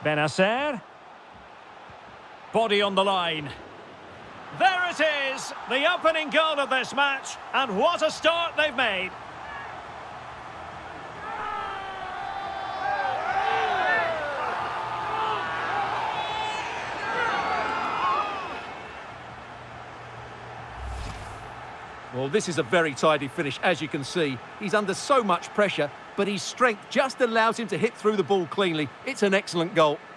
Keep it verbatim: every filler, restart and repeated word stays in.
Benacer. Body on the line. There it is, the opening goal of this match, and what a start they've made. Well, this is a very tidy finish, as you can see. He's under so much pressure, but his strength just allows him to hit through the ball cleanly. It's an excellent goal.